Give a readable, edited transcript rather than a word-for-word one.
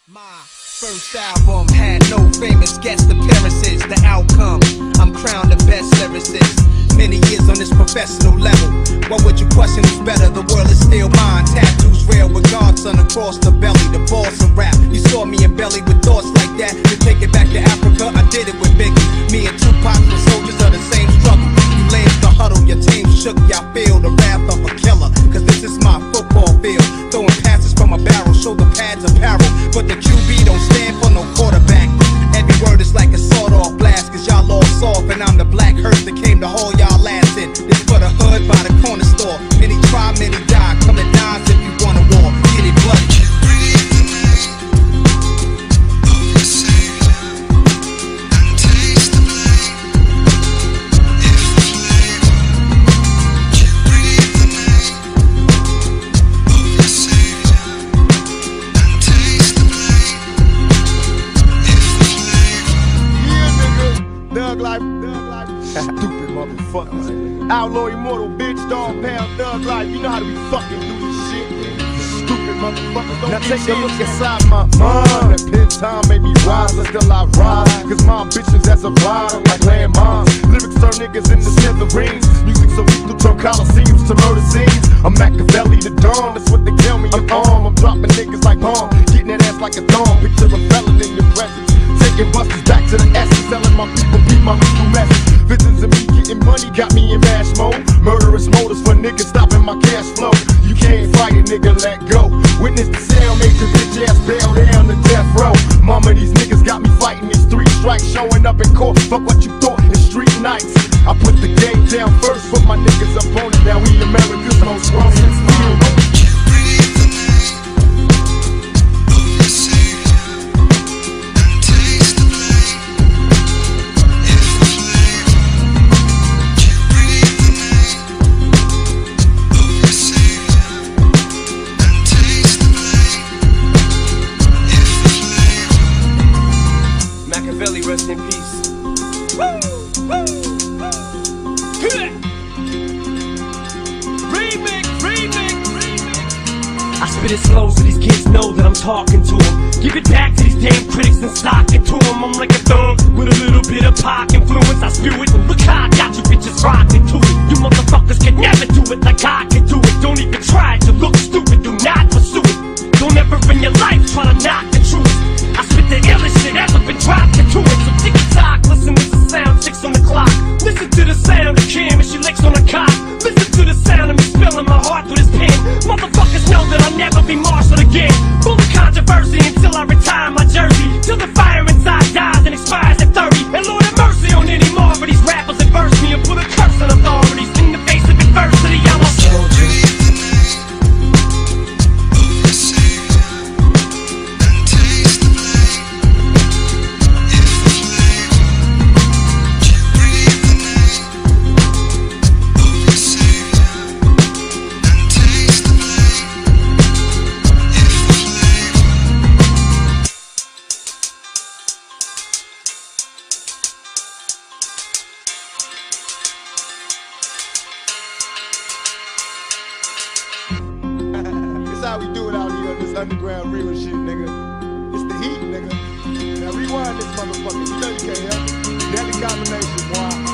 My first album had no famous guest appearances. The outcome, I'm crowned the best lyricist. Many years on this professional level. What would you question is better? The world is still mine. Tattoos rare with Godson across the belly. The boss of rap. You saw me in belly with thoughts like that. To take it back to Africa, I did it with Biggie. Me and Tupac were soldiers of the same struggle. You lanes the huddle, your team shook. Y'all feel the wrath of a killer. Cause this is my football field. Throwing passes from a barrel, shoulder pads apparel. But the QB don't stand for no quarterback. Every word is like a sawed-off blast. Cause y'all all soft and I'm the black hearse that came to haul y'all ass in. This for the hood by the corner store. Many try, many die. Come and dance if you want a war. Get it bloody. Stupid motherfuckers. Outlaw immortal, bitch, dog pound, thug life. You know how to be fucking do this shit. Stupid motherfuckers. Now take a look inside my mind. That pin time made me rise, but still I ride. Cause my ambitions as a rider, like landmines. Lyrics turn niggas into smithereens. Music so lethal, turn coliseums to murder scenes. I'm Machiavelli the dawn, that's what they tell me. I'm armed, I'm dropping niggas like bomb. Getting that ass like a thong. Picture a felon in your presence. Taking busters back to the essence. Telling my people, beat my lethal message. Visions of me getting money got me in mash mode. Murderous motives for niggas stopping my cash flow. You can't fight it, nigga, let go. Witness the sound, make your bitch ass bail down to death row. Mama, these niggas got me fighting these 3 strikes. Showing up in court, fuck what you thought in street nights. I put the game down first, put my niggas up on it. Now we America's most wanted. Machiavelli, rest in peace. Woo! Woo! Remix, remix, remix. I spit it slow so these kids know that I'm talking to them. Give it back to these damn critics and sock it to them. I'm like a thumb with a little bit of pop influence. I spew it and look how I got you bitches rocking to it. You motherfuckers can never do it like I can do it. Don't even try to look stupid, do not pursue it. Don't ever in your life try to knock the truth. I spit the illest shit ever been dropped into it. So tick-tock, listen to the sound, chicks on the clock. Listen to the sound of Kim as she licks on the cock. Listen to the sound of me spilling my heart through this pen. Motherfuckers know that I'll never be marshaled again. Full of controversy until I retire my jersey. Till the fire inside dies and expires at 30. And Lord have mercy on any more of these rappers that verse me and put a curse on authorities in the face of adversity. I'm a soldier. This how we do it out here on this underground real shit, nigga. It's the heat, nigga. Now rewind this motherfucker. You know you can't help it. Deadly combination, boy.